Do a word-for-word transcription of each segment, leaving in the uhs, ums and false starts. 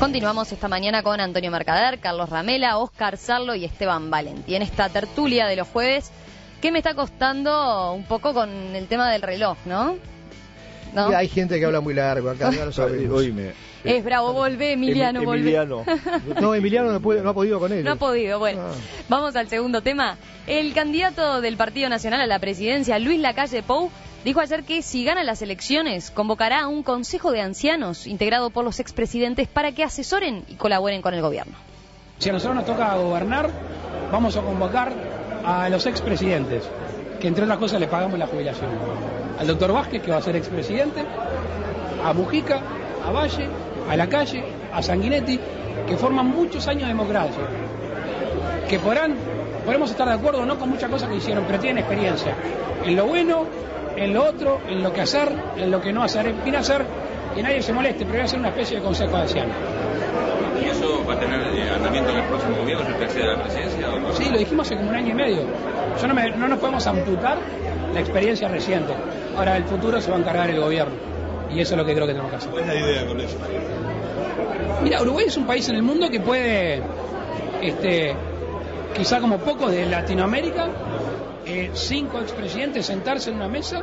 Continuamos esta mañana con Antonio Mercader, Carlos Ramela, Oscar Sarlo y Esteban Valenti. En esta tertulia de los jueves, que me está costando un poco con el tema del reloj, ¿no? ¿No? Sí, hay gente que habla muy largo acá, ya lo sabemos. Oíme. Es bravo, volvé, Emiliano, Em, volvé. Emiliano. No, Emiliano no, puede, no ha podido con él. No ha podido, bueno. Ah. Vamos al segundo tema. El candidato del Partido Nacional a la presidencia, Luis Lacalle Pou, dijo ayer que si gana las elecciones, convocará a un consejo de ancianos integrado por los expresidentes para que asesoren y colaboren con el gobierno. Si a nosotros nos toca gobernar, vamos a convocar a los expresidentes, que entre otras cosas le pagamos la jubilación. Al doctor Vázquez, que va a ser expresidente, a Mujica, a Valle, a Lacalle, a Sanguinetti, que forman muchos años de democracia, que podrán, podremos estar de acuerdo o no con muchas cosas que hicieron, pero tienen experiencia en lo bueno, en lo otro, en lo que hacer, en lo que no hacer, en fin hacer, que nadie se moleste, pero voy a hacer una especie de consejo de ancianos. ¿Y eso va a tener eh, andamiento en el próximo gobierno si usted accede a la presidencia o no? Sí, lo dijimos hace como un año y medio. Yo no, me, no nos podemos amputar la experiencia reciente. Ahora, el futuro se va a encargar el gobierno. Y eso es lo que creo que tenemos que hacer. ¿Cuál es la idea con eso? Mira, Uruguay es un país en el mundo que puede, este, quizá como pocos de Latinoamérica, eh, cinco expresidentes sentarse en una mesa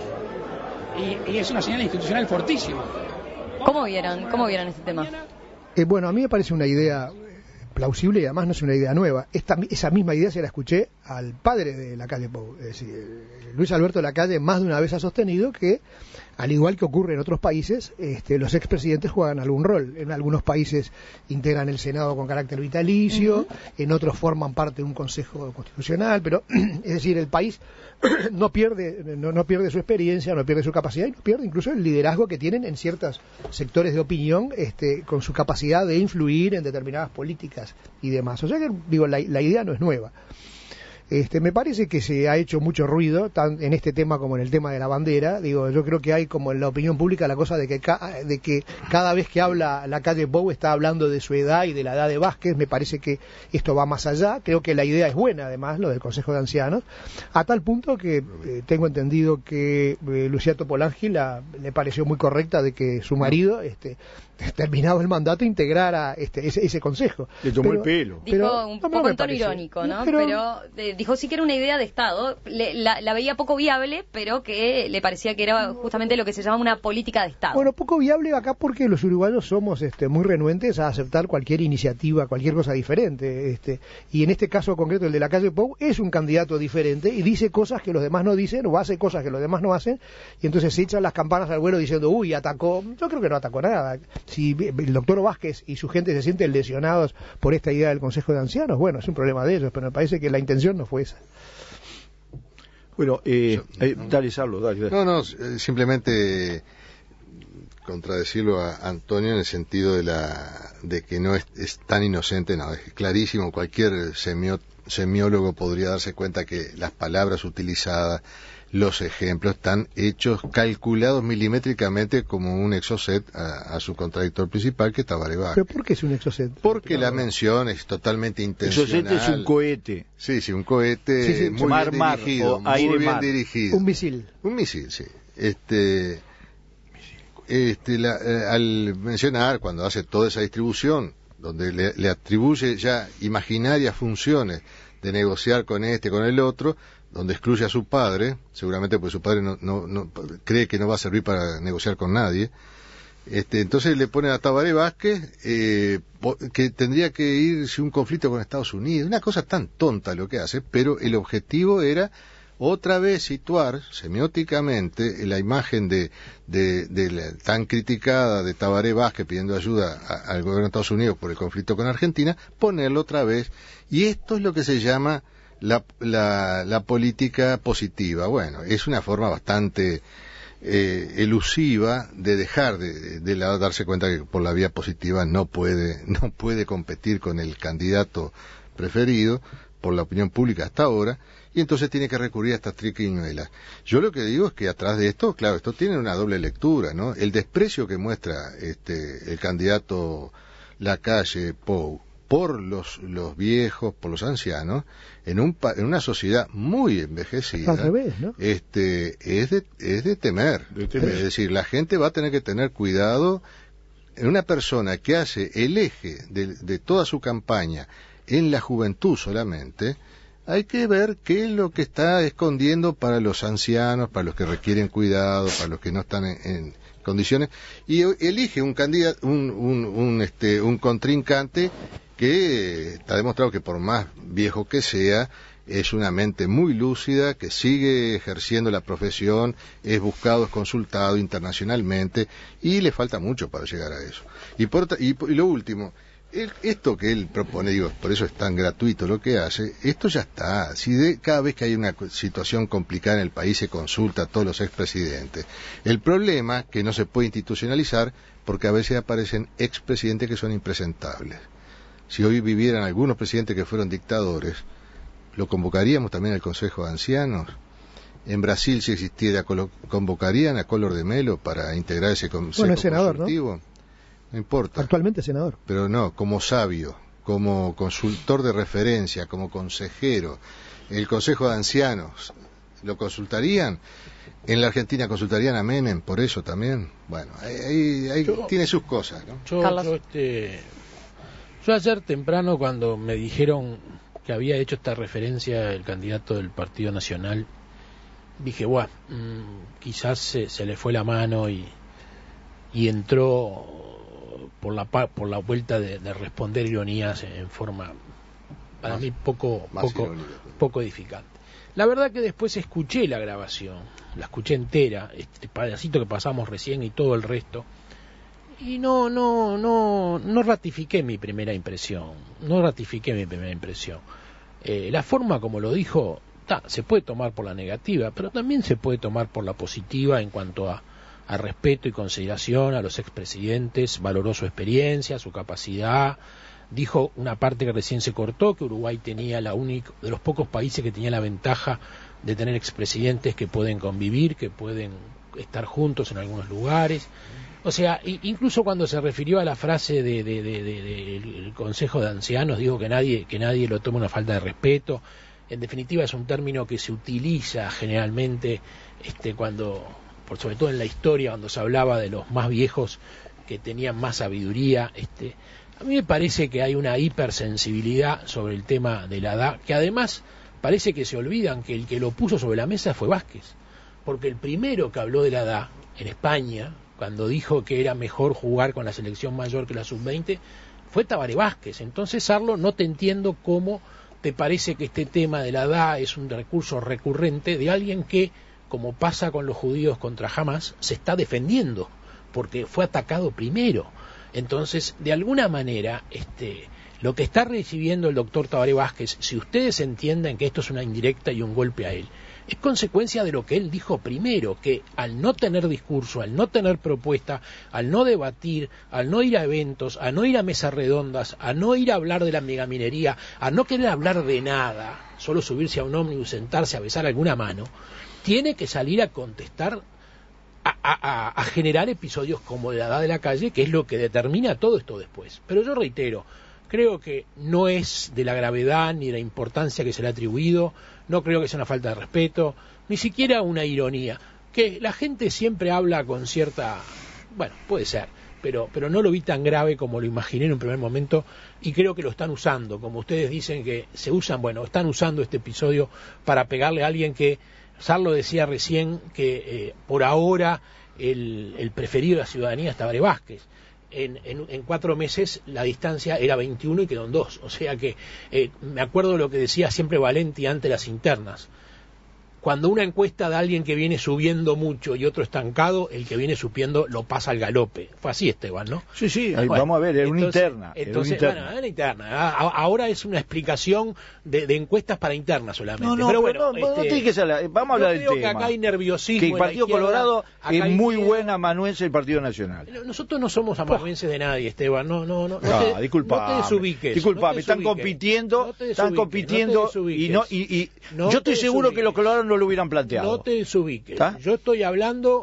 y, y es una señal institucional fortísima. ¿Cómo vieron, cómo vieron este tema? Eh, bueno, a mí me parece una idea plausible y además no es una idea nueva. Esta, esa misma idea se la escuché al padre de Lacalle Pou. Es decir, Luis Alberto Lacalle más de una vez ha sostenido que, al igual que ocurre en otros países, este, los expresidentes juegan algún rol. En algunos países integran el Senado con carácter vitalicio, uh-huh. En otros forman parte de un Consejo Constitucional, pero es decir, el país no pierde no, no pierde su experiencia, no pierde su capacidad y no pierde incluso el liderazgo que tienen en ciertos sectores de opinión, este, con su capacidad de influir en determinadas políticas y demás. O sea que, digo, la, la idea no es nueva. Este, me parece que se ha hecho mucho ruido tan en este tema como en el tema de la bandera. Digo, yo creo que hay como en la opinión pública la cosa de que, ca de que cada vez que habla Lacalle Pou está hablando de su edad y de la edad de Vázquez. Me parece que esto va más allá. Creo que la idea es buena, además, lo del Consejo de Ancianos, a tal punto que eh, tengo entendido que eh, Lucía Topolángi la, le pareció muy correcta de que su marido, este, terminado el mandato, integrara este, ese, ese consejo. Le tomó pero, el pelo. Dijo pero, un no, poco no en tono pareció. irónico, ¿no? Pero, pero eh, dijo sí que era una idea de Estado, le, la, la veía poco viable, pero que le parecía que era justamente lo que se llama una política de Estado. Bueno, poco viable acá porque los uruguayos somos este, muy renuentes a aceptar cualquier iniciativa, cualquier cosa diferente. Este, y en este caso concreto, el de Lacalle Pou, es un candidato diferente y dice cosas que los demás no dicen o hace cosas que los demás no hacen, y entonces se echan las campanas al vuelo diciendo, uy, atacó. Yo creo que no atacó nada. Si el doctor Vázquez y su gente se sienten lesionados por esta idea del Consejo de Ancianos, bueno, es un problema de ellos, pero me parece que la intención no fue esa. Bueno, eh, eh, dale, Sarlo, dale, dale. No, no, simplemente contradecirlo a Antonio en el sentido de la de que no es, es tan inocente, no, es clarísimo, cualquier semio, semiólogo podría darse cuenta que las palabras utilizadas, los ejemplos están hechos, calculados milimétricamente como un exocet a, a su contradictor principal, que es Tabaré Vázquez. ¿Pero por qué es un exocet? Porque la mención es totalmente intencional. Exocet es un cohete. Sí, sí, un cohete sí, sí, muy mar, bien mar, dirigido, o aire, muy bien mar. dirigido. Un misil. Un misil, sí. Este, este la, eh, al mencionar, cuando hace toda esa distribución, donde le, le atribuye ya imaginarias funciones de negociar con este, con el otro, donde excluye a su padre, seguramente porque su padre no, no, no cree que no va a servir para negociar con nadie. Este, entonces le pone a Tabaré Vázquez eh, que tendría que irse un conflicto con Estados Unidos, una cosa tan tonta lo que hace, pero el objetivo era otra vez situar semióticamente la imagen de, de, de la tan criticada de Tabaré Vázquez pidiendo ayuda a, al gobierno de Estados Unidos por el conflicto con Argentina, ponerlo otra vez, y esto es lo que se llama La, la, la política positiva. Bueno, es una forma bastante eh, elusiva de dejar de, de, de la, darse cuenta que por la vía positiva no puede, no puede competir con el candidato preferido por la opinión pública hasta ahora, y entonces tiene que recurrir a estas triquiñuelas. Yo lo que digo es que atrás de esto, claro, esto tiene una doble lectura, ¿no? El desprecio que muestra este el candidato Lacalle Pou por los, los viejos, por los ancianos, en, un, en una sociedad muy envejecida, al revés, ¿no? este, es, de, es de temer. de temer. Es decir, la gente va a tener que tener cuidado una persona que hace el eje de, de toda su campaña en la juventud solamente, hay que ver qué es lo que está escondiendo para los ancianos, para los que requieren cuidado, para los que no están en, en condiciones, y elige un candidato, un, un, un, este, un contrincante que está demostrado que por más viejo que sea, es una mente muy lúcida, que sigue ejerciendo la profesión, es buscado, es consultado internacionalmente, y le falta mucho para llegar a eso. Y, por, y, y lo último, el, esto que él propone, digo, por eso es tan gratuito lo que hace, esto ya está. Si de, cada vez que hay una situación complicada en el país se consulta a todos los expresidentes. El problema que no se puede institucionalizar porque a veces aparecen expresidentes que son impresentables. Si hoy vivieran algunos presidentes que fueron dictadores, ¿lo convocaríamos también al Consejo de Ancianos? En Brasil, si existiera, ¿convocarían a Collor de Mello para integrar ese consejo bueno, es senador, consultivo? ¿No? No importa. Actualmente senador. Pero no, como sabio, como consultor de referencia, como consejero. El Consejo de Ancianos, ¿lo consultarían? En la Argentina consultarían a Menem, por eso también. Bueno, ahí, ahí yo, tiene sus cosas, ¿no? Yo, yo, este, yo ayer temprano, cuando me dijeron que había hecho esta referencia el candidato del Partido Nacional, dije, bueno, mmm, quizás se, se le fue la mano y, y entró por la por la vuelta de, de responder ironías en forma, para más, mí, poco poco, poco edificante. La verdad que después escuché la grabación, la escuché entera, este pedacito que pasamos recién y todo el resto, y no no no no ratifiqué mi primera impresión, no ratifiqué mi primera impresión. Eh, la forma como lo dijo, ta, se puede tomar por la negativa, pero también se puede tomar por la positiva en cuanto a, a respeto y consideración a los expresidentes, valoró su experiencia, su capacidad, dijo una parte que recién se cortó, que Uruguay tenía la única, de los pocos países que tenía la ventaja de tener expresidentes que pueden convivir, que pueden estar juntos en algunos lugares. O sea, incluso cuando se refirió a la frase de, de, de, de, de el Consejo de Ancianos, digo que nadie que nadie lo tome una falta de respeto. En definitiva, es un término que se utiliza generalmente este cuando, por sobre todo en la historia, cuando se hablaba de los más viejos que tenían más sabiduría. Este, a mí me parece que hay una hipersensibilidad sobre el tema de la edad, que además parece que se olvidan que el que lo puso sobre la mesa fue Vázquez, porque el primero que habló de la edad en España, cuando dijo que era mejor jugar con la selección mayor que la sub veinte, fue Tabaré Vázquez. Entonces, Sarlo, no te entiendo cómo te parece que este tema de la edad es un recurso recurrente de alguien que, como pasa con los judíos contra Hamás, se está defendiendo, porque fue atacado primero. Entonces, de alguna manera, este, lo que está recibiendo el doctor Tabaré Vázquez, si ustedes entienden que esto es una indirecta y un golpe a él, es consecuencia de lo que él dijo primero, que al no tener discurso, al no tener propuesta, al no debatir, al no ir a eventos, a no ir a mesas redondas, a no ir a hablar de la megaminería, a no querer hablar de nada, solo subirse a un ómnibus, sentarse a besar alguna mano, tiene que salir a contestar, a, a, a generar episodios como la edad de la calle, que es lo que determina todo esto después. Pero yo reitero, creo que no es de la gravedad ni de la importancia que se le ha atribuido, no creo que sea una falta de respeto, ni siquiera una ironía. Que la gente siempre habla con cierta... bueno, puede ser, pero, pero no lo vi tan grave como lo imaginé en un primer momento, y creo que lo están usando, como ustedes dicen que se usan, bueno, están usando este episodio para pegarle a alguien que, Sarlo decía recién que eh, por ahora el, el preferido de la ciudadanía es Tabaré Vázquez. En, en, en cuatro meses la distancia era veintiuno y quedó en dos, o sea que eh, me acuerdo lo que decía siempre Valenti ante las internas: cuando una encuesta de alguien que viene subiendo mucho y otro estancado, el que viene subiendo lo pasa al galope. Fue así, Esteban, ¿no? Sí, sí, bueno, vamos a ver, es una interna. Entonces, es una interna. Bueno, es una interna. Ahora es una explicación de, de encuestas para internas solamente. No, no, pero bueno, no, no, este, no tiene que ser la, vamos a hablar del tema. Creo que acá hay nerviosismo. Que el Partido izquierda, Colorado es muy izquierda. buen amanuense del Partido Nacional. Nosotros no somos amanuenses de nadie, Esteban. No, no, no. No, no te, disculpa. No te desubiques. Disculpa, no te están desubiques, compitiendo, no te están compitiendo no y no y, y no yo estoy seguro desubiques. que los colorados no lo hubieran planteado. No te desubiques. ¿Está? Yo estoy hablando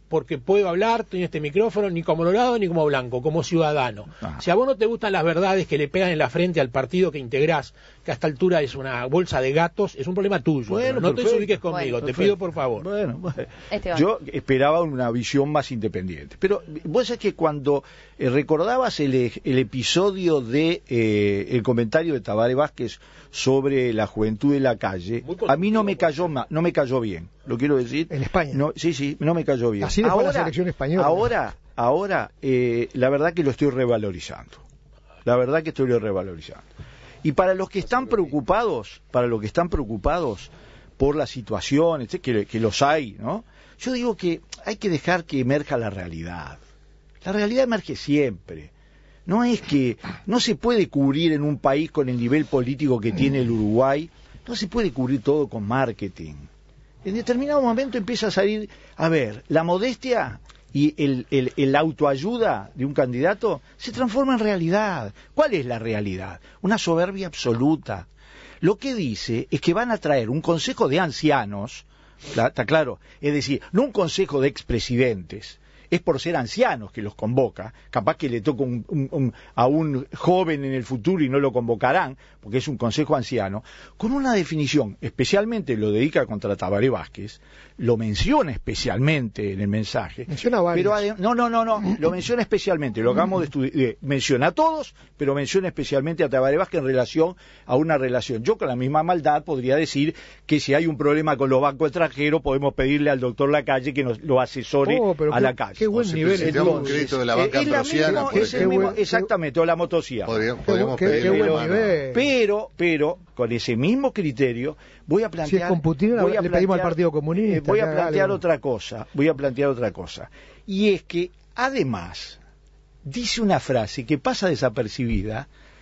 porque puedo hablar, tengo este micrófono, ni como dorado ni como blanco, como ciudadano. Ah. Si a vos no te gustan las verdades que le pegan en la frente al partido que integrás, que a esta altura es una bolsa de gatos, es un problema tuyo. Bueno, no te perfecto. desubiques conmigo, Bueno, te perfecto. pido por favor. Bueno, bueno. Esteban. Yo esperaba una visión más independiente. Pero vos sabés que cuando eh, recordabas el, el episodio de eh, el comentario de Tabaré Vázquez sobre la juventud de la calle, a mí no me cayó ma- no me cayó bien, lo quiero decir. En España. No, sí, sí, no me cayó bien. Así le fue a la selección española. Ahora, ahora eh, la verdad que lo estoy revalorizando. La verdad que estoy revalorizando. Y para los que están preocupados, para los que están preocupados por la situación, este, que, que los hay, ¿no? Yo digo que hay que dejar que emerja la realidad. La realidad emerge siempre. No es que no se puede cubrir en un país con el nivel político que tiene el Uruguay, no se puede cubrir todo con marketing. En determinado momento empieza a salir, a ver, la modestia y el, el, el autoayuda de un candidato se transforma en realidad. ¿Cuál es la realidad? Una soberbia absoluta. Lo que dice es que van a traer un consejo de ancianos, ¿está claro? Es decir, no un consejo de expresidentes, es por ser ancianos que los convoca, capaz que le toca un, un, un, a un joven en el futuro y no lo convocarán, porque es un consejo anciano, con una definición, especialmente lo dedica contra Tabaré Vázquez, lo menciona especialmente en el mensaje. Menciona varios. Pero ade- no, no, no, no, lo menciona especialmente, lo acabamos de estudiar, eh, menciona a todos, pero menciona especialmente a Tabaré Vázquez en relación a una relación. Yo con la misma maldad podría decir que si hay un problema con los bancos extranjeros podemos pedirle al doctor Lacalle que nos lo asesore Oh, pero a qué- la calle. qué buen O si nivel. presentamos un Entonces, crédito de la Eh, banca es la ambrosiana, misma- por es el ejemplo. mismo- Qué exactamente, o la motosierra. Podríamos, podríamos Qué- pedirle qué- qué buen mano. nivel. Pero, pero, con ese mismo criterio, voy a plantear... Si es con Putin, voy a le pedimos al plantear- Partido Comunista, eh, voy a que haga plantear algo. otra cosa, voy a plantear otra cosa. Y es que, además, dice una frase que pasa desapercibida,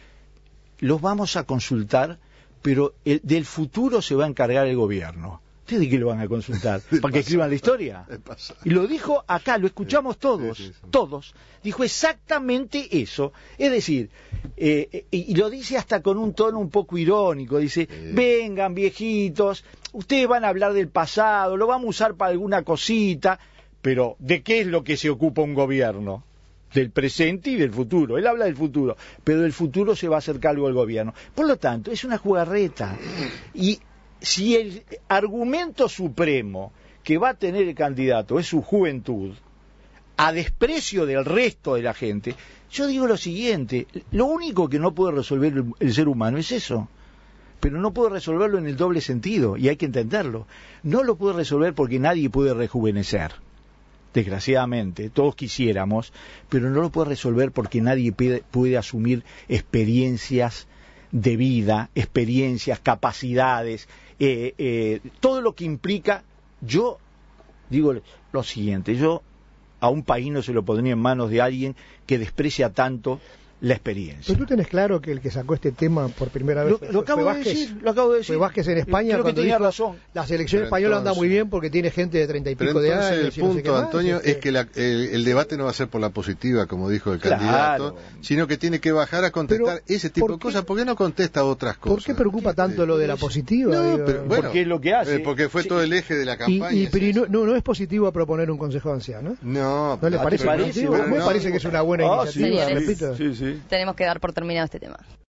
los vamos a consultar, pero el, del futuro se va a encargar el gobierno. ¿Ustedes de qué lo van a consultar? ¿Para que escriban la historia? Es pasado. Y lo dijo acá, lo escuchamos todos, Sí, sí, sí. todos. Dijo exactamente eso. Es decir, eh, y, y lo dice hasta con un tono un poco irónico. Dice, Sí. vengan viejitos, ustedes van a hablar del pasado, lo vamos a usar para alguna cosita, pero ¿de qué es lo que se ocupa un gobierno? Del presente y del futuro. Él habla del futuro, pero del futuro se va a hacer cargo el gobierno. Por lo tanto, es una jugarreta. Y si el argumento supremo que va a tener el candidato es su juventud, a desprecio del resto de la gente, yo digo lo siguiente, lo único que no puede resolver el, el ser humano es eso, pero no puede resolverlo en el doble sentido, y hay que entenderlo. No lo puede resolver porque nadie puede rejuvenecer, desgraciadamente, todos quisiéramos, pero no lo puede resolver porque nadie puede, puede asumir experiencias de vida, experiencias, capacidades, eh, eh, todo lo que implica. Yo digo lo siguiente, yo a un país no se lo pondría en manos de alguien que desprecia tanto la experiencia. Pero tú tenés claro que el que sacó este tema por primera vez Lo, fue, lo fue acabo de Vázquez. decir, lo acabo de decir. Fue Vázquez en España Creo que cuando tenía dijo, razón. la selección Pero española anda entonces- muy bien porque tiene gente de treinta y Pero pico de entonces años. el y no sé punto, qué más, Antonio, este, es que la- el, el debate no va a ser por la positiva, como dijo el Claro. candidato, sino que tiene que bajar a contestar Pero, ese tipo ¿por de qué- cosas. ¿Por qué no contesta otras cosas? ¿Por qué preocupa tanto lo de la positiva? No, Digo, pero, bueno, Porque es lo que hace. eh, porque fue Sí. todo el eje de la y, campaña. y- es pero y eso. no, no, no es positivo a proponer un consejo de ancianos. No, ¿No le pero- parece parece? positivo? Pero A mí me no, parece que es una buena Ah, iniciativa, sí, repito. sí, sí. Tenemos que dar por terminado este tema.